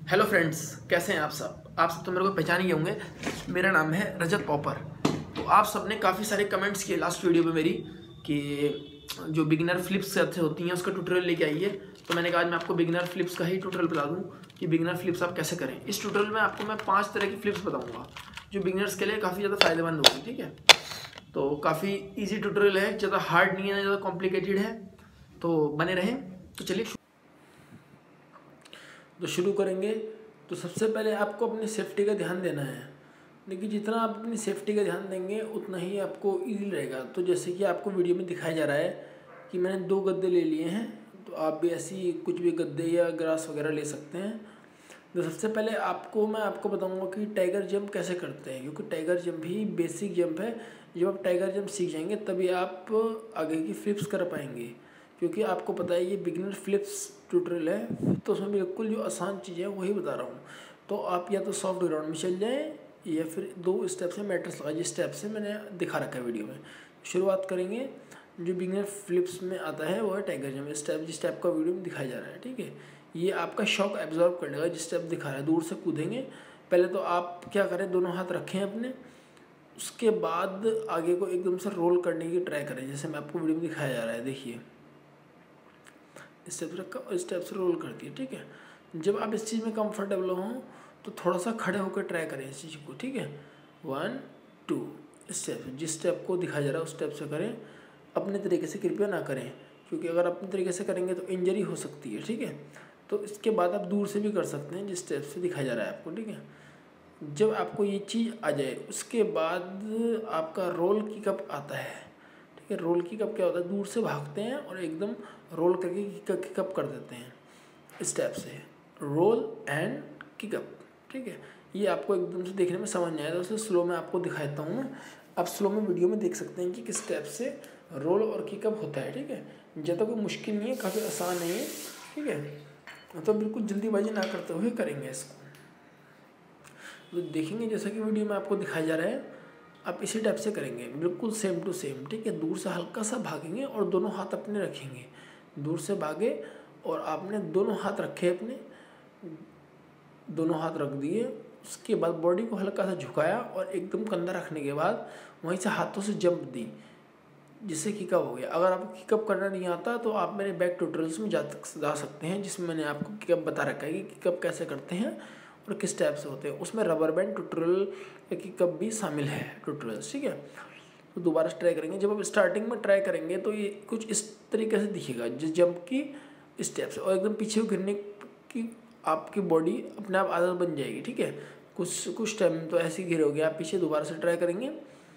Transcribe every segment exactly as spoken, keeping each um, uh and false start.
Hello friends, कैसे हैं आप सब आप सब तो मेरे को पहचान ही होंगे। मेरा नाम है रजत पॉपर। तो आप सब ने काफ़ी सारे कमेंट्स किए लास्ट वीडियो में मेरी कि जो बिगिनर फ्लिप्स से होती हैं उसका ट्यूटोरियल लेके आइए। तो मैंने कहा आज मैं आपको बिगिनर फ्लिप्स का ही ट्यूटोरियल बता दूं कि बिगिनर फ्लिप्स आप कैसे करें। इस ट्यूटोरियल में आपको मैं पाँच तरह की फ्लिप्स बताऊँगा जो बिगिनर्स के लिए काफ़ी ज़्यादा फायदेमंद होगी। ठीक है, तो काफ़ी ईजी ट्यूटोरियल है, ज़्यादा हार्ड नहीं है, ज़्यादा कॉम्प्लिकेटेड है, तो बने रहें। तो चलिए तो शुरू करेंगे। तो सबसे पहले आपको अपनी सेफ्टी का ध्यान देना है। देखिए, जितना आप अपनी सेफ्टी का ध्यान देंगे उतना ही आपको ईजी रहेगा। तो जैसे कि आपको वीडियो में दिखाया जा रहा है कि मैंने दो गद्दे ले लिए हैं, तो आप भी ऐसी कुछ भी गद्दे या ग्रास वगैरह ले सकते हैं। तो सबसे पहले आपको मैं आपको बताऊंगा कि टाइगर जंप कैसे करते हैं, क्योंकि टाइगर जंप ही बेसिक जंप है। जब आप टाइगर जंप सीख जाएंगे तभी आप आगे की फ्लिप्स कर पाएंगे, क्योंकि आपको पता है ये बिगिनर फ्लिप्स ट्यूटोरियल है, तो उसमें बिल्कुल जो आसान चीज़ है वही बता रहा हूँ। तो आप या तो सॉफ्ट ग्राउंड में चल जाएँ या फिर दो स्टेप से मैट्रेस लगा, जिस स्टेप से मैंने दिखा रखा है वीडियो में। शुरुआत करेंगे। जो बिगिनर फ्लिप्स में आता है वो है टाइगर जंप, स्टेप जिस टाइप का वीडियो में दिखाया जा रहा है। ठीक है, ये आपका शॉक एब्जॉर्ब कर लेगा जिस स्टेप दिखा रहा है। दूर से कूदेंगे। पहले तो आप क्या करें, दोनों हाथ रखें अपने, उसके बाद आगे को एकदम से रोल करने की ट्राई करें, जैसे मैं आपको वीडियो में दिखाया जा रहा है। देखिए, स्टेप रखा और स्टेप से रोल कर दिया। ठीक है, जब आप इस चीज़ में कंफर्टेबल हों तो थोड़ा सा खड़े होकर ट्राई करें इस चीज़ को। ठीक है, वन टू स्टेप, जिस स्टेप को दिखाया जा रहा है उस स्टेप से करें। अपने तरीके से कृपया ना करें, क्योंकि अगर अपने तरीके से करेंगे तो इंजरी हो सकती है। ठीक है, तो इसके बाद आप दूर से भी कर सकते हैं जिस स्टेप से दिखाया जा रहा है आपको। ठीक है, जब आपको ये चीज़ आ जाए उसके बाद आपका रोल किकअप आता है। ठीक है, रोल किकअप क्या होता है, दूर से भागते हैं और एकदम रोल करके किकअप कर देते हैं स्टेप से, रोल एंड किकअप। ठीक है, ये आपको एकदम से देखने में समझ नहीं आया तो उसे स्लो में आपको दिखाता हूँ मैं। आप स्लो में वीडियो में देख सकते हैं कि किस स्टेप से रोल और किकअप होता है। ठीक है, ज़्यादा कोई मुश्किल नहीं है, काफ़ी आसान है ये। ठीक है, तो बिल्कुल जल्दीबाजी ना करते हुए करेंगे इसको। तो देखेंगे जैसा कि वीडियो में आपको दिखाया जा रहा है, आप इसी टाइप से करेंगे, बिल्कुल सेम टू सेम। ठीक है, दूर से हल्का सा भागेंगे और दोनों हाथ अपने रखेंगे। दूर से भागे और आपने दोनों हाथ रखे अपने, दोनों हाथ रख दिए। उसके बाद बॉडी को हल्का सा झुकाया और एकदम कंधा रखने के बाद वहीं से हाथों से जंप दी, जिससे किकअप हो गया। अगर आपको किकअप करना नहीं आता तो आप मेरे बैक ट्यूटोरियल्स में जा जा सकते हैं, जिसमें मैंने आपको किकअप बता रखा है कि किकअप कैसे करते हैं और किस टाइप से होते हैं। उसमें रबर बैंड ट्यूटोरियल या किकअप भी शामिल है ट्यूटोरियल्स। ठीक है, तो दोबारा से ट्राई करेंगे। जब आप स्टार्टिंग में ट्राई करेंगे तो ये कुछ इस तरीके से दिखेगा, जिस जंप की स्टेप से, और एकदम पीछे गिरने की आपकी बॉडी अपने आप आदत बन जाएगी। ठीक है, कुछ कुछ टाइम तो ऐसे ही गिरोगे आप पीछे। दोबारा से ट्राई करेंगे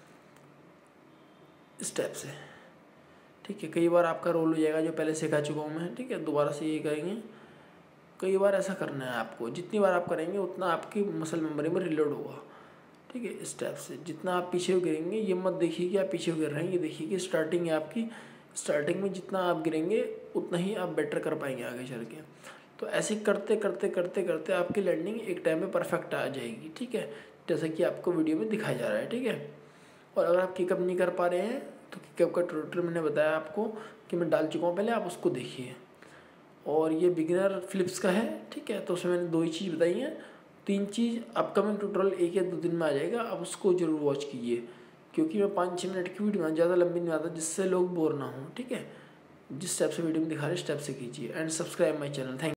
स्टेप से। ठीक है, कई बार आपका रोल हो जाएगा जो पहले सिखा चुका हूँ मैं। ठीक है, दोबारा से ये करेंगे। कई बार ऐसा करना है आपको, जितनी बार आप करेंगे उतना आपकी मसल मेमोरी में रिलोड होगा। ठीक है, स्टेप से जितना आप पीछे गिरेंगे, ये मत देखिए कि आप पीछे गिर रहे हैं, ये देखिए कि स्टार्टिंग है आपकी। स्टार्टिंग में जितना आप गिरेंगे उतना ही आप बेटर कर पाएंगे आगे चल के। तो ऐसे करते करते करते करते आपकी लैंडिंग एक टाइम में परफेक्ट आ जाएगी। ठीक है, जैसा कि आपको वीडियो में दिखाया जा रहा है। ठीक है, और अगर आप किकअप नहीं कर पा रहे हैं तो किकअप का ट्यूटोरियल मैंने बताया आपको कि मैं डाल चुका हूँ, पहले आप उसको देखिए। और ये बिगिनर फ्लिप्स का है। ठीक है, तो उसमें मैंने दो ही चीज़ बताई हैं। तीन चीज़ अपकमिंग ट्यूटोरियल एक या दो दिन में आ जाएगा, आप उसको जरूर वॉच कीजिए, क्योंकि मैं पाँच छः मिनट की वीडियो में ज़्यादा लंबी नहीं आता, जिससे लोग बोर ना हों। ठीक है, जिस स्टेप से वीडियो में दिखा रहे स्टेप से कीजिए and subscribe my channel. Thank